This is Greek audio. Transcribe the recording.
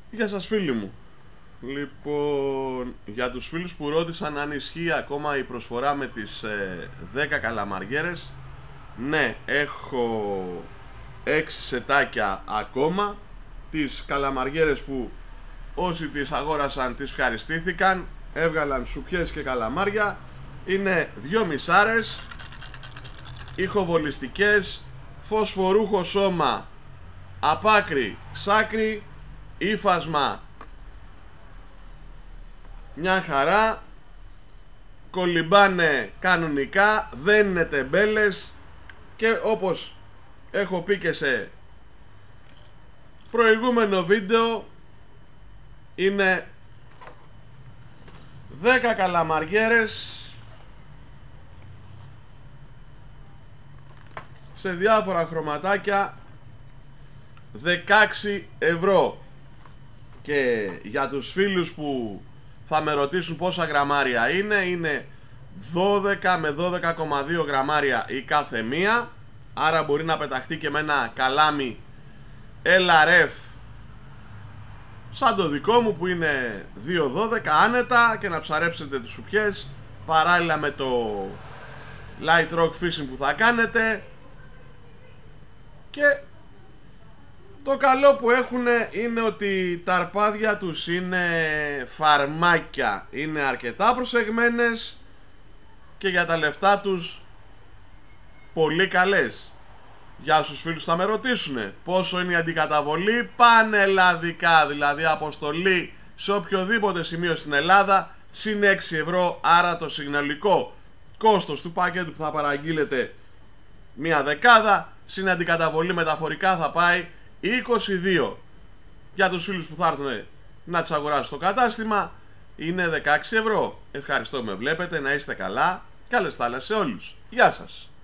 Γεια σας φίλοι μου. Λοιπόν, για τους φίλους που ρώτησαν αν ισχύει ακόμα η προσφορά με τις 10 καλαμαριέρες, ναι, έχω 6 σετάκια ακόμα. Τις καλαμαριέρες που όσοι τις αγόρασαν τις ευχαριστήθηκαν, έβγαλαν σουπιές και καλαμάρια. Είναι 2 μισάρες, ηχοβολιστικές, φωσφορούχο σώμα, απάκρι, σάκρι, ύφασμα μια χαρά, κολυμπάνε κανονικά, δεν είναι τεμπέλες και όπως έχω πει και σε προηγούμενο βίντεο, είναι 10 καλαμαριέρες σε διάφορα χρωματάκια, 16 ευρώ. Και για τους φίλους που θα με ρωτήσουν πόσα γραμμάρια είναι 12 με 12,2 γραμμάρια η κάθε μία. Άρα μπορεί να πεταχτεί και με ένα καλάμι LRF σαν το δικό μου που είναι 2,12 άνετα και να ψαρέψετε τις σουπιές παράλληλα με το light rock fishing που θα κάνετε. Και το καλό που έχουν είναι ότι τα αρπάδια τους είναι φαρμάκια, είναι αρκετά προσεγμένες και για τα λεφτά τους πολύ καλές. Για όσους φίλους θα με ρωτήσουν πόσο είναι η αντικαταβολή, πανελλαδικά, δηλαδή αποστολή σε οποιοδήποτε σημείο στην Ελλάδα, συν 6 ευρώ, άρα το συνολικό κόστος του πακέτου που θα παραγγείλετε μία δεκάδα, συν αντικαταβολή μεταφορικά θα πάει 22. Για τους φίλους που θα έρθουν να τις αγοράσουν στο κατάστημα είναι 16 ευρώ. Ευχαριστώ που με βλέπετε, να είστε καλά, καλές θάλασσες σε όλους. Γεια σας.